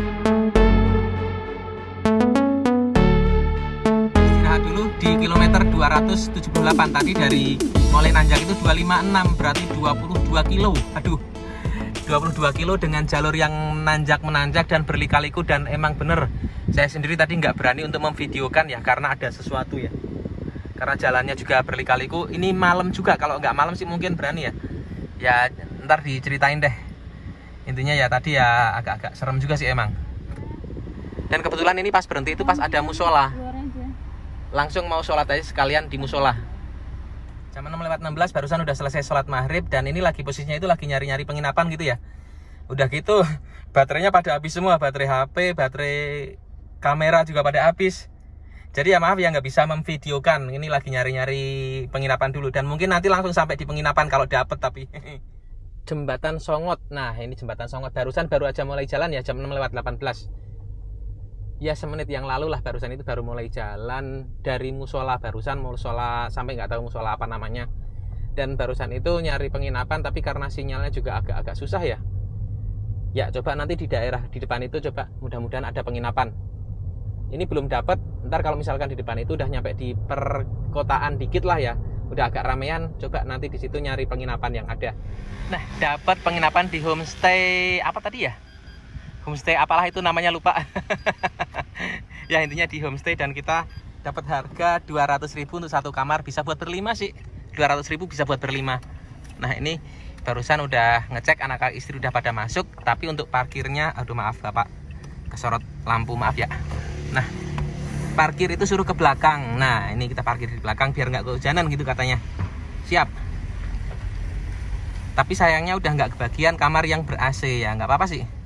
Di kilometer dua ratus tujuh puluh delapan. Tadi dari mulai nanjak itu dua ratus lima puluh enam, berarti dua puluh dua kilo. Aduh, dua puluh dua kilo dengan jalur yang nanjak menanjak dan berliku-liku. Dan emang bener, saya sendiri tadi nggak berani untuk memvideokan ya, karena ada sesuatu ya, karena jalannya juga berliku-liku. Ini malam juga, kalau nggak malam sih mungkin berani ya. Ya ntar diceritain deh. Intinya ya tadi ya agak-agak serem juga sih emang. Dan kebetulan ini pas berhenti itu pas ada musola, langsung mau sholat aja sekalian di musola. Jam enam lewat enam belas barusan udah selesai sholat maghrib. Dan ini lagi posisinya itu lagi nyari-nyari penginapan gitu ya. Udah gitu baterainya pada habis semua, baterai H P, baterai kamera juga pada habis. Jadi ya maaf ya nggak bisa memvideokan. Ini lagi nyari-nyari penginapan dulu. Dan mungkin nanti langsung sampai di penginapan kalau dapet. Tapi Jembatan Songot. Nah ini Jembatan Songot, barusan baru aja mulai jalan ya, jam enam lewat delapan belas. Ya semenit yang lalu lah barusan itu baru mulai jalan dari musola. Barusan musola sampai nggak tahu musola apa namanya. Dan barusan itu nyari penginapan, tapi karena sinyalnya juga agak-agak susah ya. Ya coba nanti di daerah di depan itu coba, mudah-mudahan ada penginapan. Ini belum dapat. Ntar kalau misalkan di depan itu udah nyampe di perkotaan dikit lah ya, udah agak ramean, coba nanti di situ nyari penginapan yang ada. Nah dapat penginapan di homestay apa tadi ya? Homestay apalah itu namanya, lupa. Ya intinya di homestay, dan kita dapat harga dua ratus ribu untuk satu kamar, bisa buat berlima sih. dua ratus ribu bisa buat berlima. Nah ini barusan udah ngecek, anak istri udah pada masuk, tapi untuk parkirnya, aduh maaf Bapak, kesorot lampu, maaf ya. Nah parkir itu suruh ke belakang. Nah ini kita parkir di belakang biar nggak kehujanan gitu katanya. Siap. Tapi sayangnya udah nggak kebagian kamar yang ber A C ya, nggak apa-apa sih.